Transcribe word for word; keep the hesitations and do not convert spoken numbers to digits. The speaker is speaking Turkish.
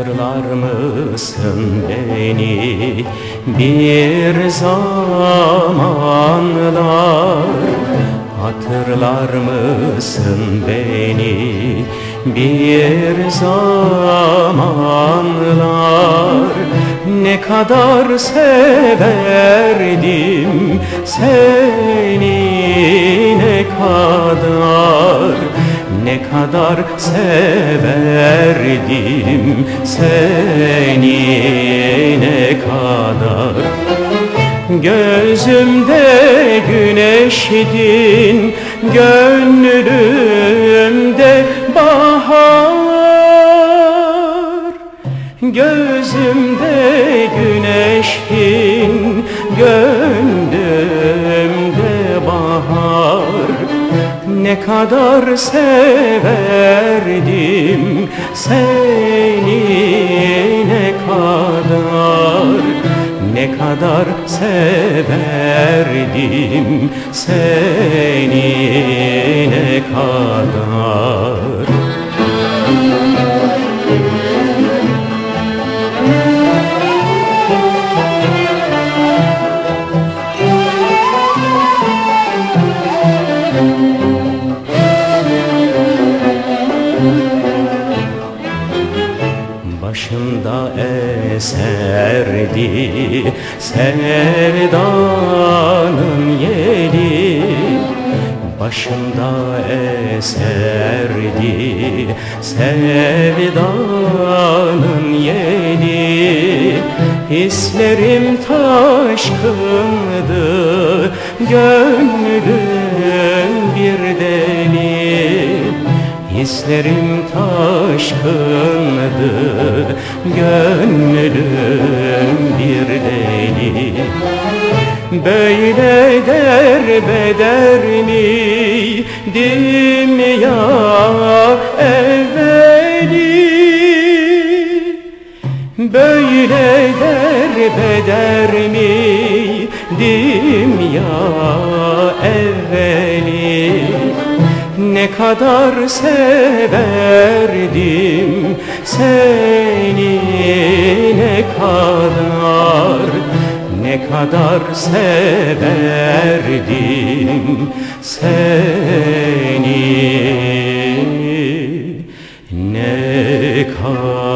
Hatırlar mısın beni bir zamanlar? Hatırlar mısın beni bir zamanlar? Ne kadar severdim seni, ne kadar, ne kadar severdim seni, ne kadar. Gözümde güneşdin, gönlümde bahar. Gözümde güneşdin, gönlümde bahar. Ne kadar severdim seni, ne kadar, ne kadar severdim seni, ne kadar. Başımda eserdi sevdanın yeli, başımda eserdi sevdanın yeli. Hislerim taşkındı, gönlüm bir deli. Hislerim taşkındı, gönlüm bir deli. Böyle derbeder miydim ya evveli? Böyle derbeder miydim ya evveli? Ne kadar severdim seni, ne kadar, ne kadar severdim seni, ne kadar.